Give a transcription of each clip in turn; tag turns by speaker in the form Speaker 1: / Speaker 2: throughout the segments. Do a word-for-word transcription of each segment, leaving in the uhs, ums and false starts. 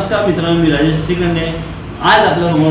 Speaker 1: नमस्कार मित्रांनो, मी राजेश श्रीखंडे. आज आपल्यासमोर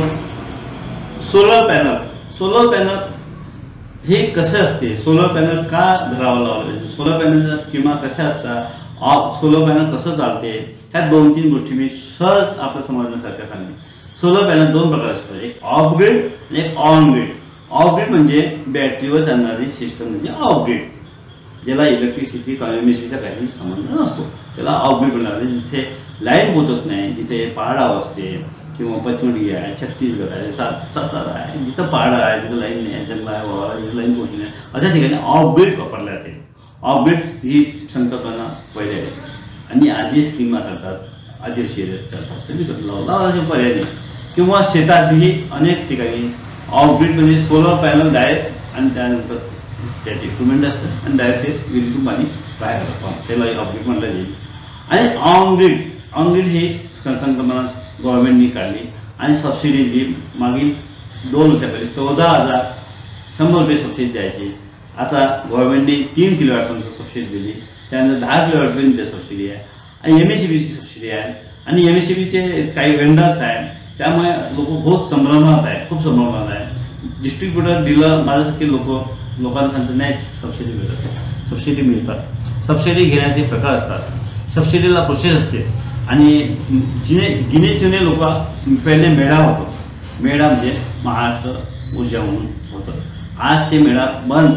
Speaker 1: सोलर पॅनल सोलर पॅनल हे कसे असते, सोलर पॅनल का घरावर लावले, सोलर पॅनलच्या स्कीमा कशा असतात, ऑफ सोलर पॅनल कसं चालते, ह्या दोन तीन गोष्टी मी सहज आपल्या समजण्यासारख्या सांगेन. सोलर पॅनल दोन प्रकार असतात, एक ऑफ ग्रिड आणि एक ऑन ग्रिड. ऑफ ग्रिड म्हणजे बॅटरीवर चालणारी सिस्टम म्हणजे ऑफ ग्रिड, ज्याला इलेक्ट्रिसिटी कॉन्व्हेन्शनचा काही संबंध नसतो, त्याला ऑफ ग्रिड म्हणतात. जिथे लाईन पोचत नाही, जिथे पहाडावर असते किंवा पचमढी आहे, छत्तीसगड आहे, सात सातारा आहे, जिथं पहाड आहे, जिथं लाईन नाही आहे, जंगल आहे, वावर जिथं लाईन पोचली नाही, अशा ठिकाणी ऑफ ग्रिड वापरले जाते. ऑफ ग्रिड ही संकल्पना पहिले आहे आणि आजही स्कीमा चालतात, आदिवासी चालतात, सगळीकडे लावला पर्याय नाही. किंवा शेतातही अनेक ठिकाणी ऑफ ग्रिड म्हणजे सोलर पॅनल डायरेक्ट आणि त्यानंतर त्याचे इक्विपमेंट असतं आणि डायरेक्ट ते विहिरीतून पाणी बाहेर काढतात, त्याला ऑफ ग्रिड म्हटलं जाईल. आणि ऑन ग्रिड ऑन ग्रिड ही संकल्पना गव्हर्नमेंटनी काढली आणि सबसिडी दिली. मागील दोन वर्षापहिले चौदा हजार शंभर रुपये सबसिडी द्यायची. आता गव्हर्नमेंटने तीन किलो वॅटपर्यंत सबसिडी दिली, त्यानंतर दहा किलो वॅटपर्यंत सबसिडी आहे आणि एम एस सी बीची सबसिडी आहे. आणि एम एस सी बीचे काही वेंडर्स आहेत, त्यामुळे लोक खूप संभ्रमात आहे, खूप संभ्रमात आहे. डिस्ट्रीब्युटर डीलर माझ्यासारखे लोक लोकांना सांगतात नाही सबसिडी मिळतात, सबसिडी मिळतात. सबसिडी घेण्याचे प्रकार असतात, सबसिडीला प्रोसेस असते आणि जिने गिने चुने लोक पहिले मेळा होतो. मेळा म्हणजे महाराष्ट्र ऊर्जा म्हणून होतं. आज ते मेळा बंद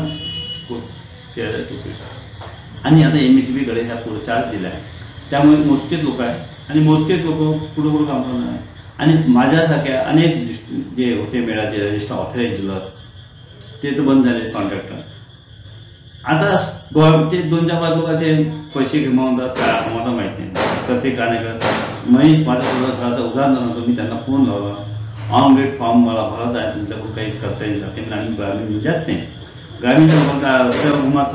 Speaker 1: केलं आणि आता एम एस सी बीकडे ह्या पुढे चार्ज दिला आहे. त्यामुळे मोजकेच लोक आहेत आणि मोजकेच लोक पुढे पुढे काम करणार आहे. आणि माझ्यासारख्या अनेक जे होते मेळाचे रजिस्टर ऑथराईज डीलर ते तर बंद झाले कॉन्ट्रॅक्टर. आता गव्हर्नमेंट ते दोन चार पाच लोक ते पैसे गमावतात का आम्हाला माहीत नाही, तर ते का नाही करत. मी माझ्या घराचं उदाहरण सांगतो. मी त्यांना फोन लावला, ऑन ग्रिड फॉर्म मला भरायचा आहे, तुमच्याकडून काही करता येईल का? आणि ग्रामीण जात नाही, ग्रामीण लोकांना काय रस्त्यावर घुमाचं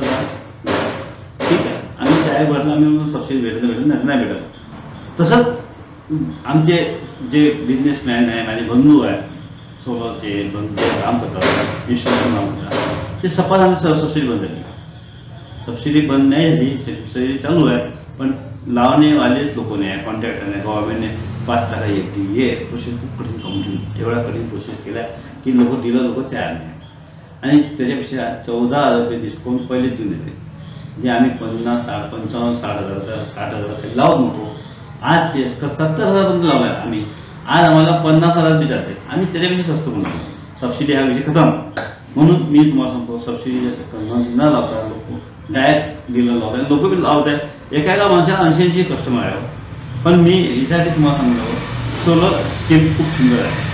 Speaker 1: ठीक आहे, आम्ही त्या भरला आम्ही सबसिडी भेटलं भेटत नाही भेटत. तसंच आमचे जे बिझनेसमॅन आहे, माझे बंधू आहे, सोलरचे बंधू जे काम करतात, इन्स्टॉलेशन काम करतात, ते सपा झाले सबसिडी बंद झाली. सबसिडी बंद नाही झाली, सबसिडी चालू आहे, पण लावणेवालेच लोक नाही आहे, कॉन्ट्रॅक्टरने गव्हर्नमेंटने पाच तारा येते हे प्रोसेस खूप कठीण करून एवढा कठीण प्रोसेस केला की लोक डीलर लोक तयार नाही. आणि त्याच्यापेक्षा चौदा हजार रुपये डिस्काउंट पहिलेच देऊन येते, जे आम्ही पन्नास साठ पंचावन्न साठ हजार साठ हजार काही लावत नव्हतो. आज ते सत्तर हजारपर्यंत लावला आहे आम्ही. आज आम्हाला पन्नास हजार बी जाते, आम्ही त्याच्यापेक्षा स्वस्त बनवतो. सबसिडी हा विषय खतम. म्हणून मी तुम्हाला सांगतो, सबसिडी जास्त न लावता लोक डायरेक्ट डीलर लावतात, लोक बी लावत आहेत. एका एका माणसाला ऐंशी ऐंशी कस्टमर आहे. पण मी याच्यासाठी तुम्हाला सांगतो, सोलर स्कीम खूप सुंदर आहे.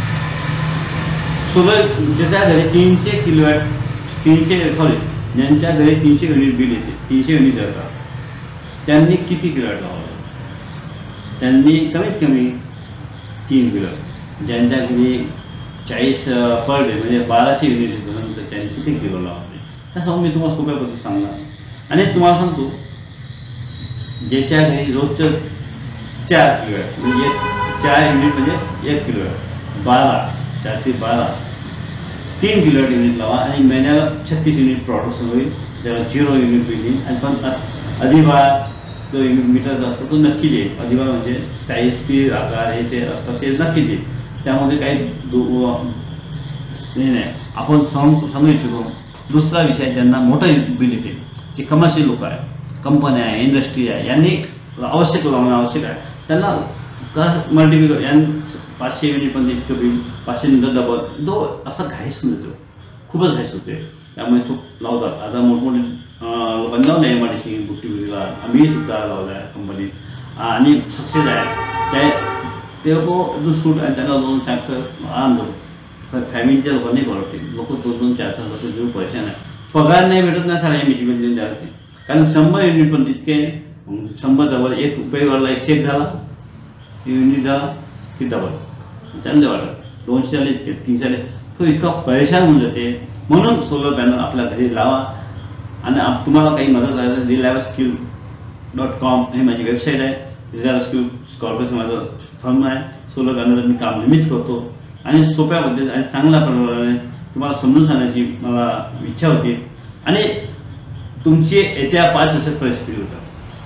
Speaker 1: सोलर ज्याच्या घरी तीनशे किलोवॅट तीनशे सॉरी ज्यांच्या घरी तीनशे युनिट बिल येते, तीनशे युनिट जातात, त्यांनी किती किलोवॅट लावलं? त्यांनी कमीत कमी तीन किलो. ज्यांच्या घरी चाळीस पर डे म्हणजे बाराशे युनिट येतं, तर त्यांनी किती किलो लावले? त्यासमोर मी तुम्हाला सोप्या पद्धती सांगणार. आणि तुम्हाला सांगतो, ज्याच्या घरी रोजचं चार किलोवॅट म्हणजे चार युनिट म्हणजे एक किलोवॅट, बारा चार ते बारा तीन किलोवॅट युनिट लावा आणि महिन्याला छत्तीस युनिट प्रोडक्शन होईल, त्याला झिरो युनिट बिल येईल. आणि पण अधिभार जो मीटरचा असतो तो नक्कीच येईल. अधिभार म्हणजे काही स्थिर आकार हे ते असतात, ते नक्कीच येईल. त्यामध्ये काही दो नाही नाही आपण सांगू सांगू इच्छितो. दुसरा विषय, ज्यांना मोठं बिल येते, जे कमर्शियल लोक आहे, कंपन्या आहे, इंडस्ट्री आहे, यांनी आवश्यक लावणं आवश्यक आहे. त्यांना का मल्टिप्लिक यां पाचशे युनिट पण इतकं बिल, पाचशे नंतर डबल दो असा घाईस मिळतो, खूपच घाईस होते. त्यामुळे खूप लावतात. आता मोठमोठे लोकांनी लावलं आहे, एम आय डी सी बुट्टीबिरीला, आम्ही सुद्धा लावलं आहे कंपनीत आणि सक्सेस आहे. त्या ते लोक अजून सूट आणि त्यांना दोन चार आराम करतो. फॅमिलीच्या लोकांनी परवडते. लोक दोन दोन चार चार वर्ष देऊन पैसे नाही, पगार नाही भेटत नाही सारा एम एस सी बी देऊन द्यावं लागते. कारण शंभर युनिट पण तितके, शंभर डबल एक रुपयेवरला एक शेक झाला, युनिट झाला की डबल चांगले वाटत, दोनशे आले इतके तीनशे आले, तो इतका परेशान होऊन जाते. म्हणून सोलर पॅनल आपल्या घरी लावा. आणि तुम्हाला काही मदत लागली, रिलायबल स्किल डॉट कॉम ही माझी वेबसाईट आहे. रिलायबल स्किल स्कॉर्पिओ माझं फर्म आहे. सोलर पॅनल मी काम नेहमीच करतो आणि सोप्या पद्धतीने आणि चांगल्या प्रकारे तुम्हाला समजून सांगण्याची मला इच्छा होती. आणि तुमची येत्या पाच वर्षात परिस्थिती होतात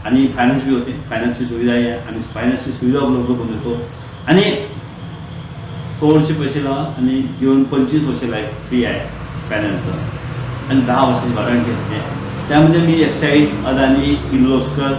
Speaker 1: आणि फायनान्स बी होते, फायनान्सची सुविधाही आहे, आम्ही फायनान्सची सुविधा उपलब्ध करून देतो. आणि थोडेसे पैसे लावा आणि घेऊन पंचवीस वर्ष लाईफ फ्री आहे पॅनलचं आणि दहा वर्षाची वॉरंटी असते. त्यामध्ये मी एक्साईड, अदानी, किर्लोस्कर,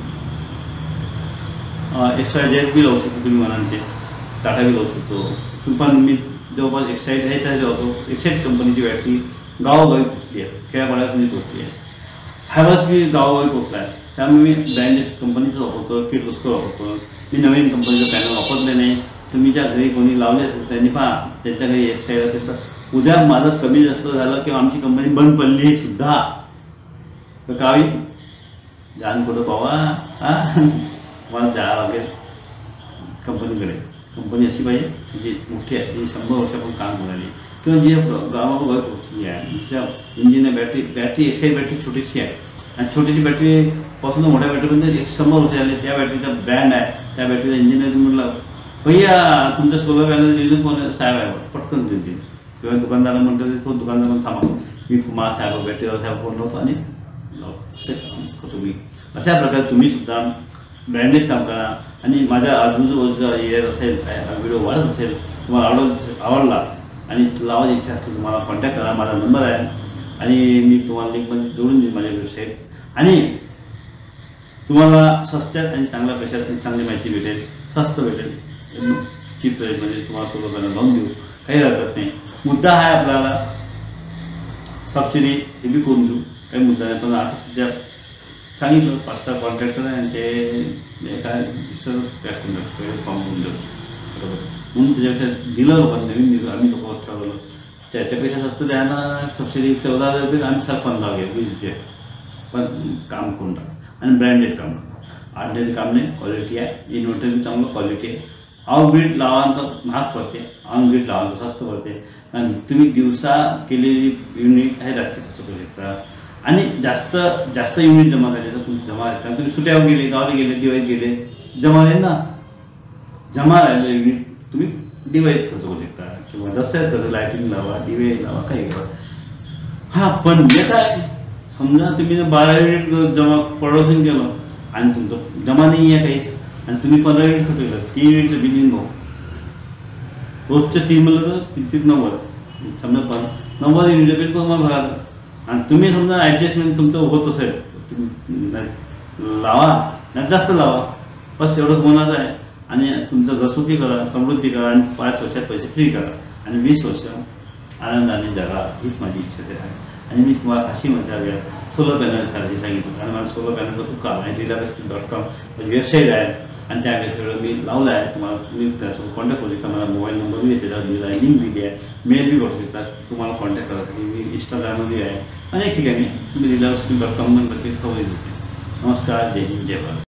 Speaker 1: एक्स्ट्रा जेट बी लावू शकतो, तुम्ही म्हणाल ते टाटा बी लावू शकतो. तुम्ही पण मी जवळपास एक्साईड ह्याच्या होतो. एक्साईड कंपनीची बॅटरी गावोगावी पोचली आहे, खेड्यापाड्यात पोचली आहे. हॅवल्स बी गावोगावी पोचला आहे. त्यामुळे मी ब्रँडेड कंपनीचं वापरतो, किर्लोस्कर वापरतो. मी नवीन कंपनीचं पॅनल वापरले नाही. तुमच्या घरी कोणी लावले असेल त्यांनी पहा, त्यांच्या घरी एक्साईड असेल तर उद्या माझं कमी जास्त झालं किंवा आमची कंपनी बंद पडली सुद्धा तर काही जाण कुठं बाबा हां मला जावं लागेल कंपनीकडे. कंपनी अशी पाहिजे जी मोठी आहे, जी शंभर वर्षापासून काम करायली किंवा जी गावागावात पोचली आहे. तिच्या engine battery battery Exide battery छोटीशी आहे आणि छोटीशी बॅटरीपासून मोठ्या बॅटरीमध्ये एक शंभर वर्ष आले. त्या बॅटरीचा ब्रँड आहे, त्या बॅटरीचा इंजिनिअरिंग म्हटलं भैया तुमच्या सोलर पॅनल रिझन कोण साहेब आहे पटकन देतील किंवा दुकानदारा म्हटलं तो दुकानदार पण थांबा मी मा साहेब बॅटरीवर साहेब फोन लावतो आणि असे काम करतो मी. अशा प्रकारे तुम्ही सुद्धा ब्रँडेड काम करा. आणि माझ्या आजूबाजूचा एरियात असेल, व्हिडिओ वाढत असेल, तुम्हाला आवड आवडला आणि लावायची इच्छा असते तुम्हाला कॉन्टॅक्ट करा. माझा नंबर आहे आणि मी तुम्हाला लिंकमध्ये जोडून देईन माझ्या वेबसाईट. आणि तुम्हाला स्वस्त्यात आणि चांगल्या पैशात चांगली माहिती भेटेल, स्वस्त भेटेल, चीप रेटमध्ये तुम्हाला सोलर पॅनल लावून देऊ, काही हरकत नाही. मुद्दा आहे आपल्याला सबसिडी हे बी करून देऊ, काही मुद्दा नाही. पण आता सध्या सांगितलं पाच सहा कॉन्ट्रॅक्टर आहे आणि ते काय दुसरं पॅक करून देतो, फॉर्म करून देतो बरोबर. म्हणून त्याच्यापेक्षा दिलं लोकांनी नवीन दिलं आम्ही लोक ठरवलं त्याच्यापेक्षा जास्त द्यायला सबसिडी चौदा हजार रुपये आम्ही सर पंधरा घे वीस घे पण काम करून टाक आणि ब्रँडेड काम ऑर्डिनरी काम नाही, क्वालिटी आहे. इन्व्हर्टर बी चांगलं क्वालिटी आहे. ऑन ग्रीड लावांतर महाग पडते, ऑन ग्रीड लावांतर स्वस्त पडते. आणि तुम्ही दिवसा केलेली युनिट आहे रात्री कसं करू शकता. आणि जास्त जास्त युनिट जमा झाले तर तुमची जमा राहते. तुम्ही सुट्यावर गेले, गावाला गेले, दिवाळीत गेले, जमा राहील ना. जमा राहिलं युनिट तुम्ही दिवाळीत खर्च करू शकता किंवा दसऱ्यात खर्च, लायटिंग लावा, दिवे लावा, काही करा. हां पण हे काय समजा तुम्ही बारा युनिट जमा प्रॉडक्शन केलं आणि तुमचं जमा नाही आहे काहीच आणि तुम्ही पंधरा युनिट खर्च केलं, तीन युनिटचं बिलिंग भाऊ रोजचं तीन म्हणलं तर तीन तीन नव्वद समजा पण नव्वद युनिटचं बिल पण मला भराल. आणि तुम्ही समजा ॲडजस्टमेंट तुमचं होत असेल तुम्ही लावा नाही जास्त लावा बस एवढं बोलायचं आहे. आणि तुमचं घरसुखी करा, समृद्धी करा आणि पाच वर्षात पैसे फ्री करा आणि वीस वर्ष आनंदाने जगा हीच माझी इच्छा आहे. आणि मी तुम्हाला अशी मजा घ्या सोलर पॅनलसाठी सांगितलं आणि मला सोलर पॅनलचं खूप काम आहे. डिलाबेस्ट डॉट कॉम माझी वेबसाईट आहे आणि त्या वेबसाईटवर मी लावलं आहे. तुम्हाला तुम्ही त्यासोबत कॉन्टॅक्ट करू शकता. मला मोबाईल नंबर बी त्याच्यावर दिला आहे, लिंक दिली आहे, मेल बी करू शकता. तुम्हाला कॉन्टॅक्ट करासाठी मी इंस्टाग्राममध्ये आहे अनेक ठिकाणी तुम्ही डिलाबेस्ट डॉट कॉम नंबर खबर देते. नमस्कार, जय हिंद, जय भारत.